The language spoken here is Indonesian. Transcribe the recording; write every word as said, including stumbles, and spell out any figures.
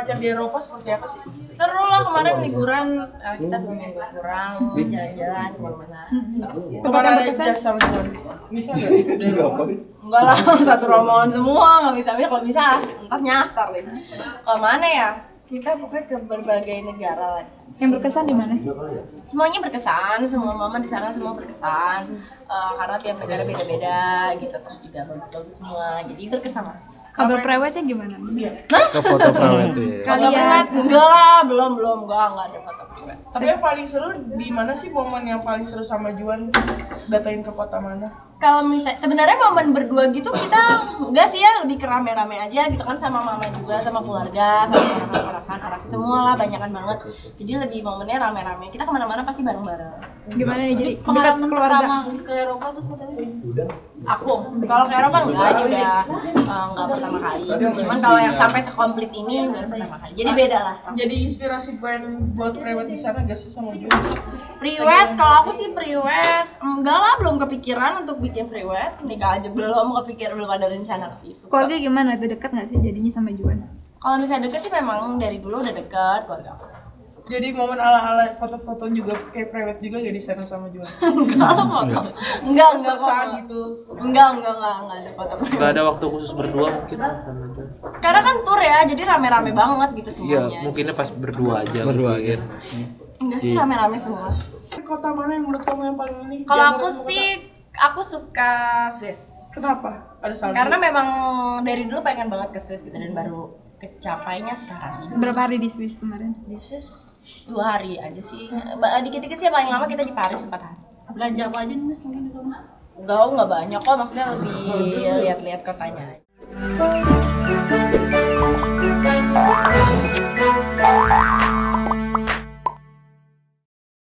pacar di Eropa seperti apa sih? Seru lah kemarin liburan, uh, kita dua minggu kurang jalan-jalan kemana-mana. Kemana aja sama Juan? Bisa nggak di Eropa? Enggak lah, satu rombongan semua nggak bisa. Tapi kalau bisa, ntar nyasar deh. Kemana ya? Kita pokoknya ke berbagai negara lah di sana. Yang berkesan di mana sih? Semuanya berkesan, semua momen di sana semua berkesan. Uh, karena tiap negara beda-beda gitu, terus juga bagus-bagus semua. Jadi berkesan mas. Kabar prewednya gimana? Nah, Ke foto prewed ya. foto prewed enggak lah, belum belum enggak enggak ada foto prewed. Tapi yang paling seru di mana sih momen yang paling seru sama Juan? Datain ke kota mana? Kalau misalnya sebenarnya momen berdua gitu kita enggak sih ya, lebih ke rame-rame aja gitu kan, sama mama juga, sama keluarga, sama orang-orang Araki semua lah, banyakan banget. Jadi lebih momennya rame-rame. Kita kemana-mana pasti bareng-bareng. Gimana nih jadi dekat Pengalaman keluarga? pertama ke Eropa tuh seperti apa? Aku kalau ke Eropa enggak, ini udah uh, enggak pertama kali. Cuman kalau yang sampai sekomplit ini baru pertama kali. Jadi beda lah. Jadi inspirasi pengen buat prewed di sana gak sih sama Juan? Priwet, kalau aku sih priwet enggak lah, belum kepikiran untuk bikin priwet. Nikah aja belum kepikiran, belum ada rencana ke situ. Keluarga gimana? Itu dekat nggak sih jadinya sama Juan? Kalau misalnya deket sih memang dari dulu udah deket keluarga aku. Jadi momen ala-ala foto-foto juga kayak prewed juga gak di sana sama Juan? Enggak lah, enggak, enggak, Kesesaat enggak, gitu. enggak, enggak, enggak, enggak ada foto Gak priwet. ada waktu khusus berdua mungkin. Karena kan tour ya, jadi rame-rame banget gitu Iya, semuanya. mungkinnya pas berdua aja. Berdua mungkin. Enggak sih rame-rame semua. Kota mana yang menurut kamu yang paling ini? Kalau Di aku antara sih, aku suka Swiss. kenapa? Ada salju? Karena memang dari dulu pengen banget ke Swiss gitu dan baru kecapainya sekarang ini. Berapa hari di Swiss kemarin? Di Swiss dua hari aja sih. Ba- Dikit-dikit sih, paling lama kita di Paris empat hari. Belanja apa aja nih Mas mungkin di sana? Enggak, enggak banyak kok, maksudnya lebih lihat-lihat kotanya aja.